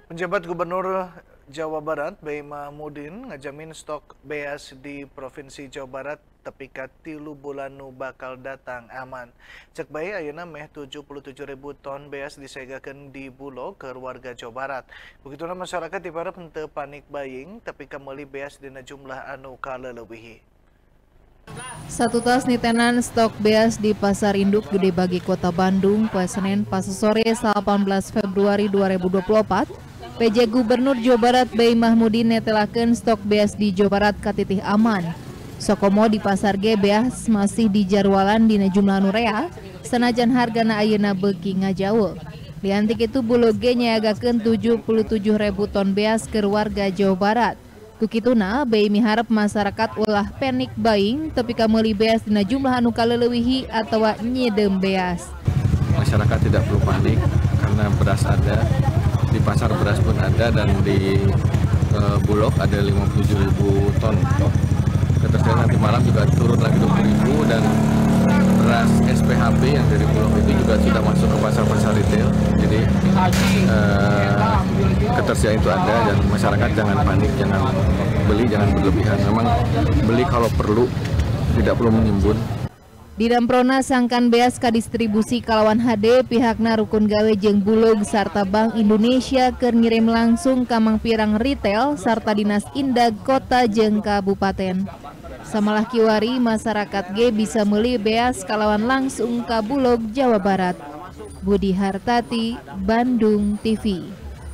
Penjabat Gubernur Jawa Barat, Bayi Mahmudin, ngajamin stok beas di Provinsi Jawa Barat tepi ka 3 bulan nu bakal datang aman. Cek bayi ayeuna meh 77.000 ton beas disegakeun di Bulog ke warga Jawa Barat. Begituna masyarakat diharap henteu panik buying tepi ka meuli beas dina jumlah anu kaleulewihi. Satu tas nitenan stok beas di Pasar Induk Gede Bagi Kota Bandung pada Senin pas sore 18 Februari 2024. PJ Gubernur Jawa Barat Bayi Mahmudin netelakeun stok beas di Jawa Barat katitih aman. Sokomo di pasar ge beas masih dijarwalan dina jumlah nu rea, sanajan hargana ayeuna beuki ngajaul. Liantik itu Bulog ge nyiagakeun 77.000 ton beas ke warga Jawa Barat. Kukituna, Bayi miharap masyarakat ulah panic buying tepi ka meuli beas dina jumlah anu kaleulewihi atawa nyiedeum beas. Masyarakat tidak perlu panik karena beras ada, di pasar beras pun ada, dan di Bulog ada 57.000 ton. Ketersediaan nanti malam juga turun lagi 20.000, dan beras SPHB yang dari Bulog itu juga sudah masuk ke pasar-pasar retail. Jadi ketersediaan itu ada, dan masyarakat jangan panik, jangan beli, jangan berlebihan. Memang beli kalau perlu, tidak perlu menimbun. Di Damprona sangkan beas ka distribusi kalawan HD pihakna rukun gawe jeung Bulog sarta Bank Indonesia keur ngirim langsung ka mangpirang retail sarta Dinas Indag Kota jeung Kabupaten. Samalah kiwari masyarakat ge bisa meuli beas kalawan langsung ka Bulog Jawa Barat. Budi Hartati, Bandung TV.